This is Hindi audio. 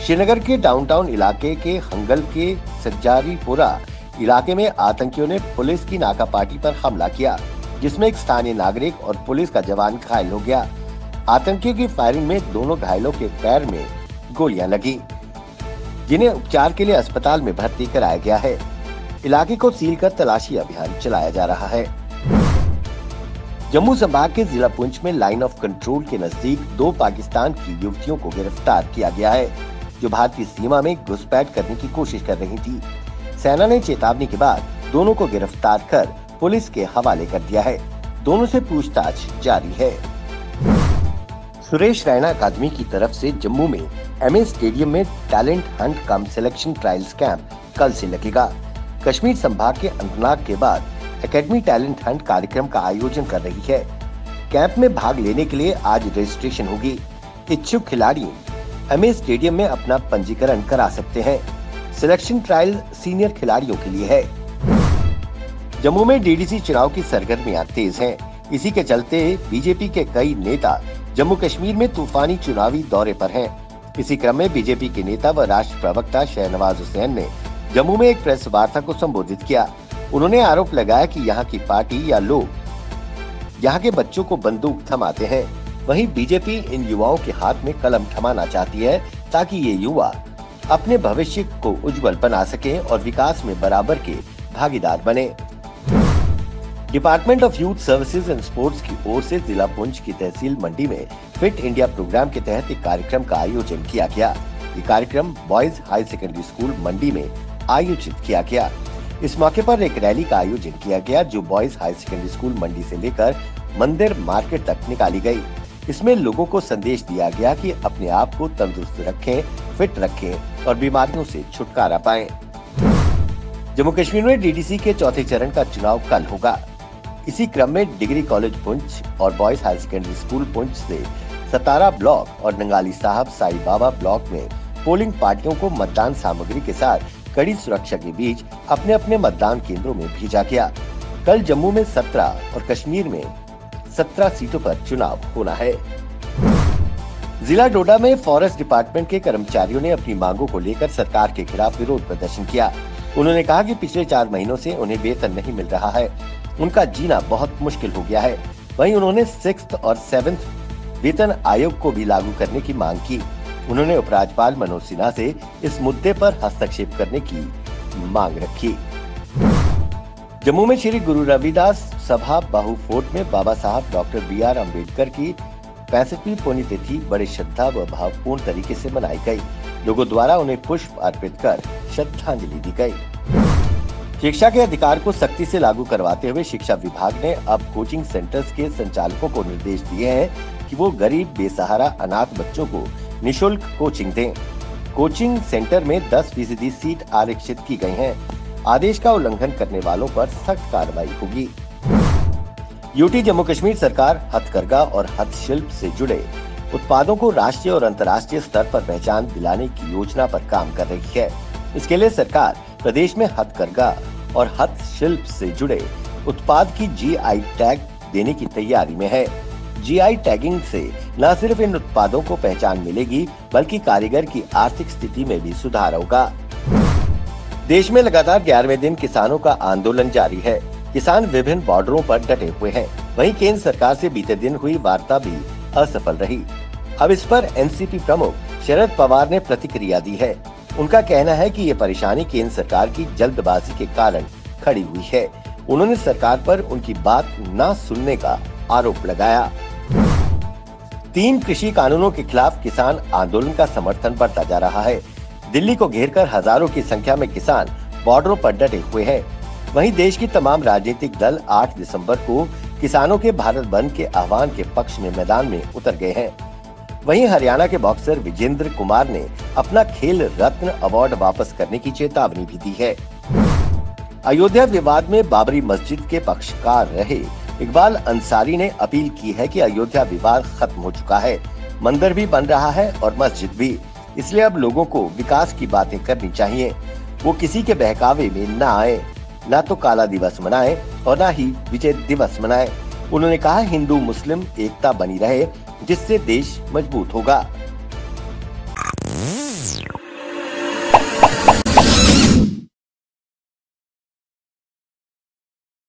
श्रीनगर के डाउनटाउन इलाके के हंगल के सज्जारीपुरा इलाके में आतंकियों ने पुलिस की नाकापाटी पर हमला किया, जिसमें एक स्थानीय नागरिक और पुलिस का जवान घायल हो गया। आतंकियों की फायरिंग में दोनों घायलों के पैर में गोलियां लगी, जिन्हें उपचार के लिए अस्पताल में भर्ती कराया गया है। इलाके को सील कर तलाशी अभियान चलाया जा रहा है। जम्मू संभाग के जिला पुंछ में लाइन ऑफ कंट्रोल के नजदीक 2 पाकिस्तान की युवतियों को गिरफ्तार किया गया है, जो भारतीय सीमा में घुसपैठ करने की कोशिश कर रही थी। सेना ने चेतावनी के बाद दोनों को गिरफ्तार कर पुलिस के हवाले कर दिया है। दोनों से पूछताछ जारी है। सुरेश रैना अकादमी की तरफ से जम्मू में एमए स्टेडियम में talent hunt cum selection trials camp कल से लगेगा। कश्मीर संभाग के अनंतनाग के बाद एकेडमी टैलेंट हंट कार्यक्रम का आयोजन कर रही है। कैंप में भाग लेने के लिए आज रजिस्ट्रेशन होगी। इच्छुक खिलाड़ी एमए स्टेडियम में अपना पंजीकरण करा सकते हैं। सिलेक्शन ट्रायल सीनियर खिलाड़ियों के लिए है। जम्मू में डीडीसी चुनाव की सरगर्मियां तेज हैं। इसी के चलते बीजेपी के कई नेता जम्मू कश्मीर में तूफानी चुनावी दौरे पर हैं। इसी क्रम में बीजेपी के नेता व राष्ट्र प्रवक्ता शहनवाज हुसैन ने जम्मू में एक प्रेस वार्ता को संबोधित किया। उन्होंने आरोप लगाया कि यहाँ की पार्टी या लोग यहाँ के बच्चों को बंदूक थमाते हैं। वहीं बीजेपी इन युवाओं के हाथ में कलम थमाना चाहती है, ताकि ये युवा अपने भविष्य को उज्जवल बना सके और विकास में बराबर के भागीदार बने। Department of youth services and sports की ओर से जिला पुंछ की तहसील मंडी में फिट इंडिया प्रोग्राम के तहत एक कार्यक्रम का आयोजन किया गया। ये कार्यक्रम boys high secondary school Mandi में आयोजित किया गया। इस मौके पर एक रैली का आयोजन किया गया, जो boys high secondary school Mandi से लेकर मंदिर मार्केट तक निकाली गई। इसमें लोगों को संदेश दिया गया कि अपने आप को तंदुरुस्त रखें, फिट रखें और बीमारियों से छुटकारा पाएं। जम्मू कश्मीर में डीडीसी के चौथे चरण का चुनाव कल होगा। इसी क्रम में डिग्री कॉलेज पुंछ और boys high secondary school Poonch से सतारा ब्लॉक और नंगाली साहब साई बाबा ब्लॉक में पोलिंग पार्टियों को मतदान सामग्री के साथ कड़ी सुरक्षा के बीच अपने अपने मतदान केंद्रों में भेजा गया। कल जम्मू में 17 और कश्मीर में 17 सीटों पर चुनाव होना है। जिला डोडा में फॉरेस्ट डिपार्टमेंट के कर्मचारियों ने अपनी मांगों को लेकर सरकार के खिलाफ विरोध प्रदर्शन किया। उन्होंने कहा कि पिछले 4 महीनों से उन्हें वेतन नहीं मिल रहा है। उनका जीना बहुत मुश्किल हो गया है। वहीं उन्होंने 6th और 7th वेतन आयोग को भी लागू करने की मांग की। उन्होंने उपराज्यपाल मनोज सिन्हा से इस मुद्दे पर हस्तक्षेप करने की मांग रखी। जम्मू में श्री गुरु रविदास सभा बाहू फोर्ट में बाबा साहब डॉक्टर BR अम्बेडकर की 65वीं पुण्यतिथि बड़े श्रद्धा व भावपूर्ण तरीके से मनाई गई। लोगों द्वारा उन्हें पुष्प अर्पित कर श्रद्धांजलि दी गई। शिक्षा के अधिकार को सख्ती से लागू करवाते हुए शिक्षा विभाग ने अब कोचिंग सेंटर्स के संचालकों को निर्देश दिए हैं कि वो गरीब, बेसहारा, अनाथ बच्चों को निःशुल्क कोचिंग दें। कोचिंग सेंटर में 10% सीट आरक्षित की गई हैं। आदेश का उल्लंघन करने वालों पर सख्त कार्रवाई होगी। यूटी जम्मू कश्मीर सरकार हथकरघा और हस्तशिल्प से जुड़े उत्पादों को राष्ट्रीय और अंतर्राष्ट्रीय स्तर पर पहचान दिलाने की योजना पर काम कर रही है। इसके लिए सरकार प्रदेश में हथकरघा और हस्तशिल्प से जुड़े उत्पाद की GI टैग देने की तैयारी में है। GI टैगिंग से न सिर्फ इन उत्पादों को पहचान मिलेगी, बल्कि कारीगर की आर्थिक स्थिति में भी सुधार होगा। देश में लगातार 11वें दिन किसानों का आंदोलन जारी है। किसान विभिन्न बॉर्डरों पर डटे हुए हैं। वहीं केंद्र सरकार से बीते दिन हुई वार्ता भी असफल रही। अब इस पर एनसीपी प्रमुख शरद पवार ने प्रतिक्रिया दी है। उनका कहना है कि ये परेशानी केंद्र सरकार की जल्दबाजी के कारण खड़ी हुई है। उन्होंने सरकार पर उनकी बात न सुनने का आरोप लगाया। 3 कृषि कानूनों के खिलाफ किसान आंदोलन का समर्थन बढ़ता जा रहा है। दिल्ली को घेरकर हजारों की संख्या में किसान बॉर्डरों पर डटे हुए हैं। वहीं देश की तमाम राजनीतिक दल 8 दिसंबर को किसानों के भारत बंद के आह्वान के पक्ष में मैदान में उतर गए हैं। वहीं हरियाणा के बॉक्सर विजेंद्र कुमार ने अपना खेल रत्न अवार्ड वापस करने की चेतावनी भी दी है। अयोध्या विवाद में बाबरी मस्जिद के पक्षकार रहे इकबाल अंसारी ने अपील की है कि अयोध्या विवाद खत्म हो चुका है। मंदिर भी बन रहा है और मस्जिद भी। इसलिए अब लोगों को विकास की बातें करनी चाहिए। वो किसी के बहकावे में न आए, न तो काला दिवस मनाएं और न ही विजय दिवस मनाएं। उन्होंने कहा, हिंदू मुस्लिम एकता बनी रहे, जिससे देश मजबूत होगा। है।